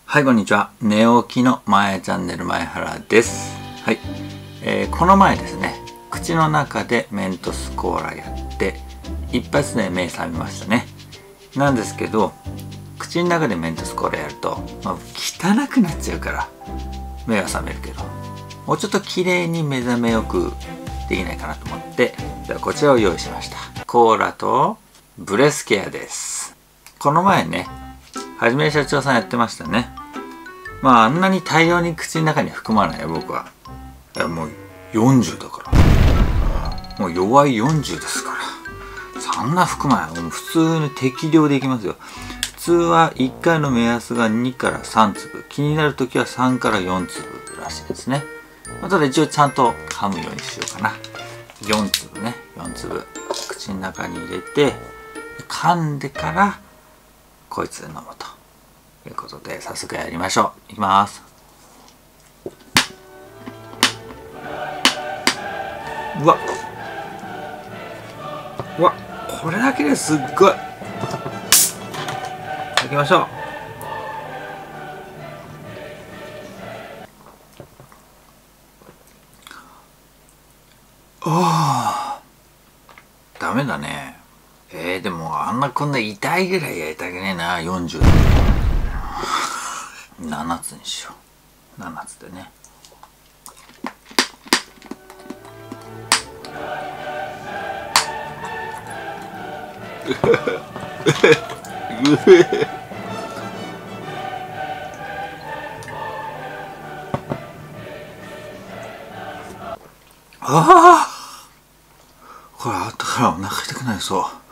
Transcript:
はい、こんにちは。寝起きの前チャンネル前原です。はい、この前ですね、口の中でメントスコーラやって一発で目覚めましたね。なんですけど、口の中でメントスコーラやると、汚くなっちゃうから目は覚めるけど、もうちょっと綺麗に目覚めよくできないかなと思って、ではこちらを用意しました。コーラとブレスケアです。この前ね、はじめ社長さんやってましたね。あんなに大量に口の中に含まないよ、僕は。いや、もう40だから。もう弱い40ですから。そんな含まない。もう普通に適量でいきますよ。普通は1回の目安が2から3粒。気になるときは3から4粒らしいですね。ただ一応ちゃんと噛むようにしようかな。4粒ね。4粒。口の中に入れて、噛んでから、こいつで飲むと。ということで早速やりましょう。いきます。うわこれだけですっごい。いきましょう。ダメだね。でもこんな痛いぐらいやりたくねえな。40だ。7つにしよう。7つでね。これ後からお腹痛くなりそう。